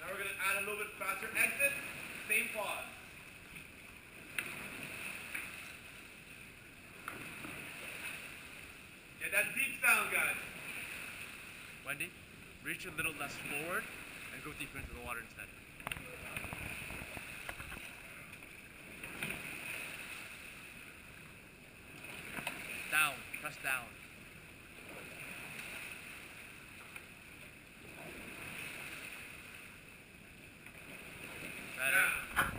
Now we're going to add a little bit faster exit, same pause. Get that deep sound, guys. Wendy, reach a little less forward and go deeper into the water instead. Down, press down. Better. Now,